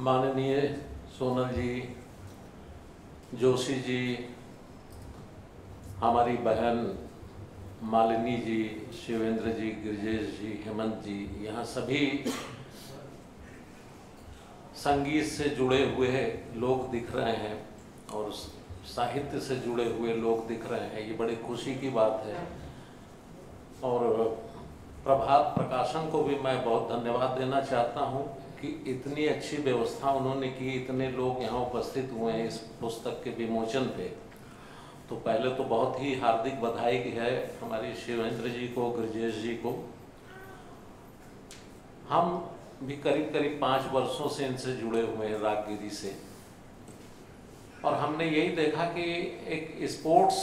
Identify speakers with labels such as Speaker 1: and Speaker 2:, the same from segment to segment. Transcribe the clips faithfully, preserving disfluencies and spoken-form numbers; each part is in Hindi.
Speaker 1: माननीय सोनल जी, जोशी जी, हमारी बहन मालिनी जी, शिवेंद्र जी, गिरिजेश जी, हेमंत जी, यहाँ सभी संगीत से जुड़े हुए लोग दिख रहे हैं और साहित्य से जुड़े हुए लोग दिख रहे हैं। ये बड़ी खुशी की बात है। और प्रभात प्रकाशन को भी मैं बहुत धन्यवाद देना चाहता हूँ कि इतनी अच्छी व्यवस्था उन्होंने की, इतने लोग यहाँ उपस्थित हुए हैं इस पुस्तक के विमोचन पे। तो पहले तो बहुत ही हार्दिक बधाई है हमारी शिवेंद्र जी को, गिरिजेश जी को। हम भी करीब करीब पाँच वर्षों से इनसे जुड़े हुए हैं, रागगिरी से, और हमने यही देखा कि एक स्पोर्ट्स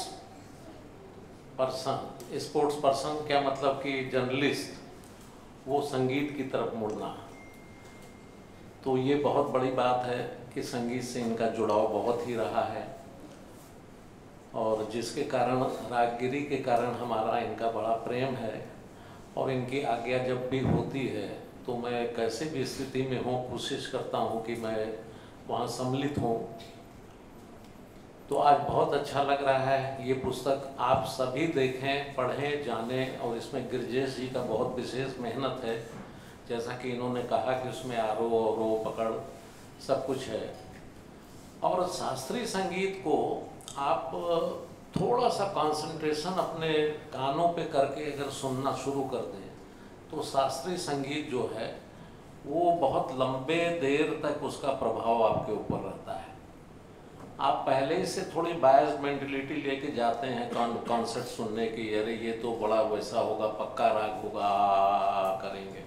Speaker 1: पर्सन, स्पोर्ट्स पर्सन क्या मतलब कि जर्नलिस्ट, वो संगीत की तरफ मुड़ना, तो ये बहुत बड़ी बात है कि संगीत से इनका जुड़ाव बहुत ही रहा है। और जिसके कारण, रागगिरी के कारण हमारा इनका बड़ा प्रेम है। और इनकी आज्ञा जब भी होती है तो मैं कैसे भी स्थिति में हूँ, कोशिश करता हूँ कि मैं वहाँ सम्मिलित हूँ। तो आज बहुत अच्छा लग रहा है। ये पुस्तक आप सभी देखें, पढ़ें, जानें। और इसमें गिरिजेश जी का बहुत विशेष मेहनत है, जैसा कि इन्होंने कहा कि उसमें आरो और रो पकड़ सब कुछ है। और शास्त्रीय संगीत को आप थोड़ा सा कंसंट्रेशन अपने कानों पे करके अगर सुनना शुरू कर दें तो शास्त्रीय संगीत जो है वो बहुत लंबे देर तक उसका प्रभाव आपके ऊपर रहता है। आप पहले ही से थोड़ी बायस्ड मेंटलिटी लेके जाते हैं कॉन्सर्ट सुनने की, अरे ये तो बड़ा वैसा होगा, पक्का राग होगा, करेंगे।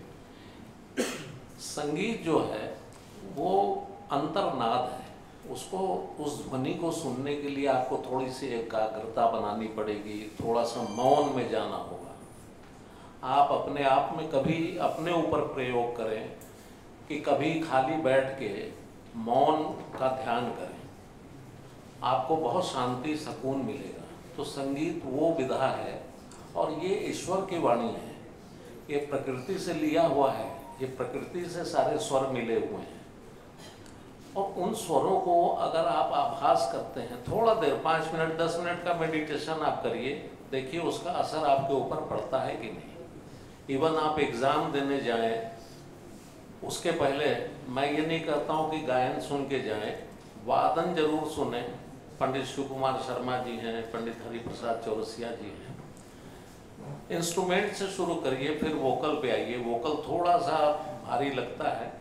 Speaker 1: संगीत जो है वो अंतर्नाद है, उसको, उस ध्वनि को सुनने के लिए आपको थोड़ी सी एकाग्रता बनानी पड़ेगी, थोड़ा सा मौन में जाना होगा। आप अपने आप में कभी अपने ऊपर प्रयोग करें कि कभी खाली बैठ के मौन का ध्यान करें, आपको बहुत शांति, सुकून मिलेगा। तो संगीत वो विधा है और ये ईश्वर की वाणी है, ये प्रकृति से लिया हुआ है, ये प्रकृति से सारे स्वर मिले हुए हैं। और उन स्वरों को अगर आप आभास करते हैं, थोड़ा देर, पाँच मिनट दस मिनट का मेडिटेशन आप करिए, देखिए उसका असर आपके ऊपर पड़ता है कि नहीं। इवन आप एग्ज़ाम देने जाएं, उसके पहले मैं ये नहीं कहता हूँ कि गायन सुन के जाएं, वादन जरूर सुने। पंडित शिव कुमार शर्मा जी हैं, पंडित हरि प्रसाद चौरसिया जी हैं। इंस्ट्रूमेंट से शुरू करिए, फिर वोकल पे आइए। वोकल थोड़ा सा भारी लगता है,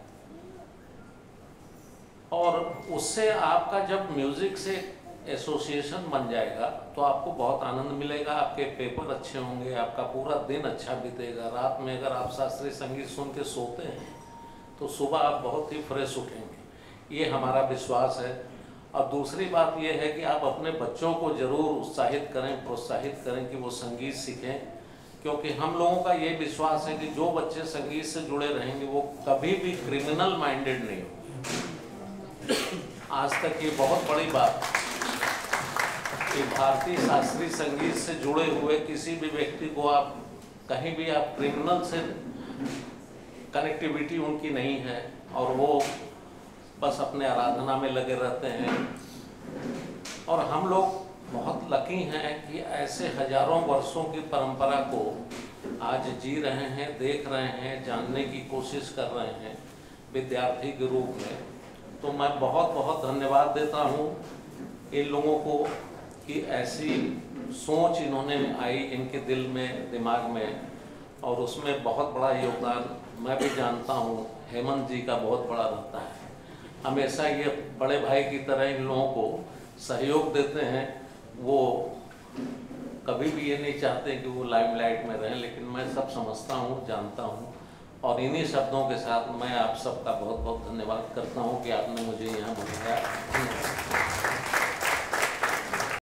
Speaker 1: और उससे आपका जब म्यूजिक से एसोसिएशन बन जाएगा तो आपको बहुत आनंद मिलेगा, आपके पेपर अच्छे होंगे, आपका पूरा दिन अच्छा बीतेगा। रात में अगर आप शास्त्रीय संगीत सुन के सोते हैं तो सुबह आप बहुत ही फ्रेश उठेंगे, ये हमारा विश्वास है। और दूसरी बात ये है कि आप अपने बच्चों को ज़रूर उत्साहित करें, प्रोत्साहित करें कि वो संगीत सीखें, क्योंकि हम लोगों का ये विश्वास है कि जो बच्चे संगीत से जुड़े रहेंगे वो कभी भी क्रिमिनल माइंडेड नहीं होंगे। आज तक ये बहुत बड़ी बात कि भारतीय शास्त्रीय संगीत से जुड़े हुए किसी भी व्यक्ति को आप कहीं भी आप क्रिमिनल से कनेक्टिविटी उनकी नहीं है, और वो बस अपने आराधना में लगे रहते हैं। और हम लोग बहुत लकी हैं कि ऐसे हजारों वर्षों की परंपरा को आज जी रहे हैं, देख रहे हैं, जानने की कोशिश कर रहे हैं विद्यार्थी के रूप में। तो मैं बहुत बहुत धन्यवाद देता हूँ इन लोगों को कि ऐसी सोच इन्होंने आई इनके दिल में, दिमाग में, और उसमें बहुत बड़ा योगदान मैं भी जानता हूँ हेमंत जी का बहुत बड़ा रहता है। हमेशा ये बड़े भाई की तरह इन लोगों को सहयोग देते हैं। वो कभी भी ये नहीं चाहते कि वो लाइमलाइट में रहें, लेकिन मैं सब समझता हूँ, जानता हूँ। और इन्हीं शब्दों के साथ मैं आप सबका बहुत बहुत धन्यवाद करता हूँ कि आपने मुझे यहाँ बुलाया।